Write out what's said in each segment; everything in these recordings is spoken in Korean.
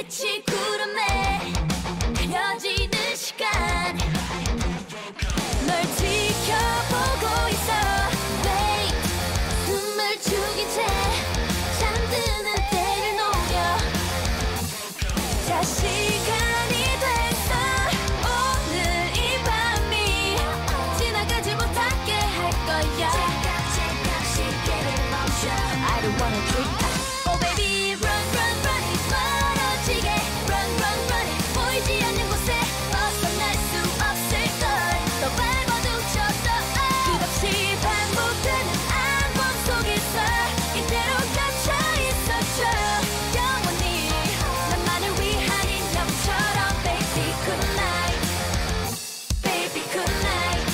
빛이 구름에 가려지는 시간 널 지켜보고 있어 Wait 숨을 죽인 채 잠드는 때를 노려 자 시간이 됐어 오늘 이 밤이 지나가지 못하게 할 거야 잠깐 시계를 멈춰 I don't wanna drink Oh baby run run run it 멀어지게 run run run it 보이지 않는 곳에 벗어날 수 없을걸 더 밟아도 쳤어 끝없이 반복되는 악몽 속에서 이대로 갇혀있었죠 영원히 나만을 위한 인형처럼 baby good night baby good night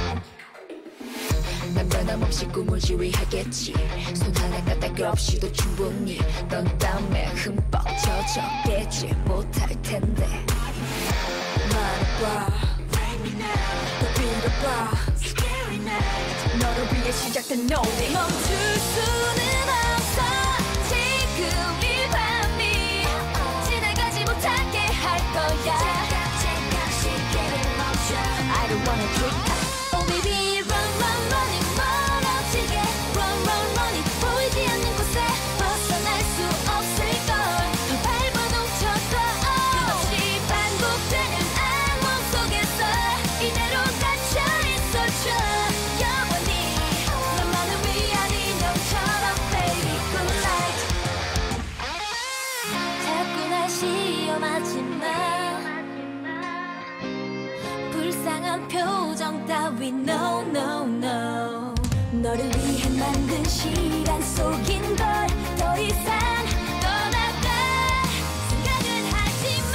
난 변함없이 꿈을 지휘하겠지 손 하나 까딱 없이도 충분히 넌 땀에 흠뻑 젖어 깨지 못할 텐데 말해봐 또 빌어봐 너를 위해 시작된 노래 멈출 수는 없어 지금 이 밤이 지나가지 못하게 할 거야 잠깐 시계를 멈춰 I don't wanna drink Oh baby run run run it 멀어지게 run run run it 보이지 않는 곳에 벗어날 수 없을걸 더 밟아도 쳤어 끝없이 반복되는 악몽 속에서 이대로 갇혀있었죠 영원히 너만을 위한 인형처럼 baby good night 자꾸 날 시험하지마 불쌍한 표정 따위 no no no 너를 위해 만든 시간 속인 걸 더 이상 떠나갈 생각은 하지마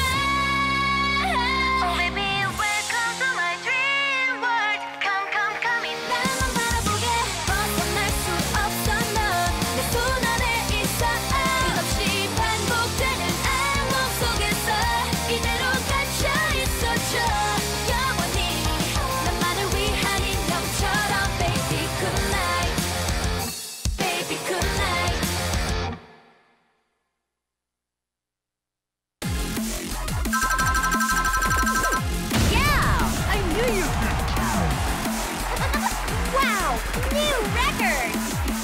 Oh baby welcome to my dream world Come come come in 나만 바라보게 벗어날 수 없어 넌 내 손 안에 있어 끝없이 반복되는 악몽 속에서 이대로 갇혀있었죠 영원히 나만을 위한 인형처럼 baby good night baby good night Yeah! I knew you could! Wow! New record!